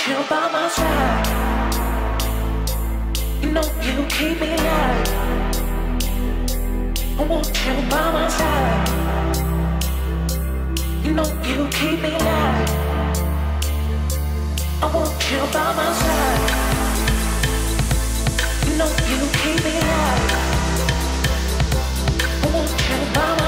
want you by my side. You know you keep me alive. I want you by my side. You know you keep me alive. I want you by my side. You know you keep me alive. I want you by my side.